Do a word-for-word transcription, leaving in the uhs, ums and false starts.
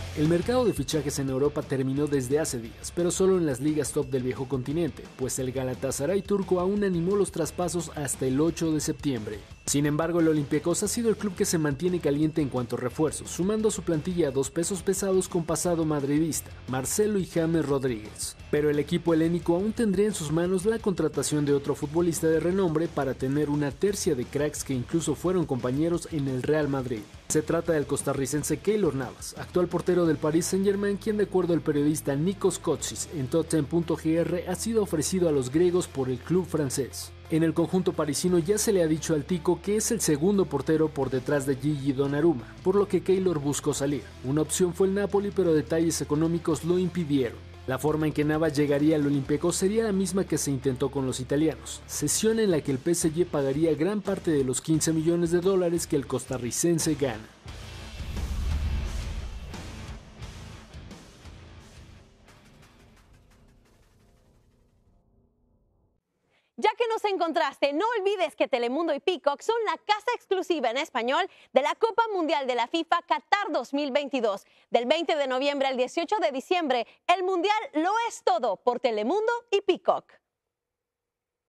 El mercado de fichajes en Europa terminó desde hace días, pero solo en las ligas top del viejo continente, pues el Galatasaray turco aún animó los traspasos hasta el ocho de septiembre. Sin embargo, el Olympiacos ha sido el club que se mantiene caliente en cuanto a refuerzos, sumando a su plantilla a dos pesos pesados con pasado madridista, Marcelo y James Rodríguez. Pero el equipo helénico aún tendría en sus manos la contratación de otro futbolista de renombre para tener una tercia de cracks que incluso fueron compañeros en el Real Madrid. Se trata del costarricense Keylor Navas, actual portero del Paris Saint-Germain, quien de acuerdo al periodista Nikos Kotsis en Totem punto G R ha sido ofrecido a los griegos por el club francés. En el conjunto parisino ya se le ha dicho al Tico que es el segundo portero por detrás de Gigi Donnarumma, por lo que Keylor buscó salir. Una opción fue el Napoli, pero detalles económicos lo impidieron. La forma en que Navas llegaría al Olympiacos sería la misma que se intentó con los italianos, cesión en la que el P S G pagaría gran parte de los quince millones de dólares que el costarricense gana. Ya que nos encontraste, no olvides que Telemundo y Peacock son la casa exclusiva en español de la Copa Mundial de la FIFA Qatar dos mil veintidós. Del veinte de noviembre al dieciocho de diciembre, el Mundial lo es todo por Telemundo y Peacock.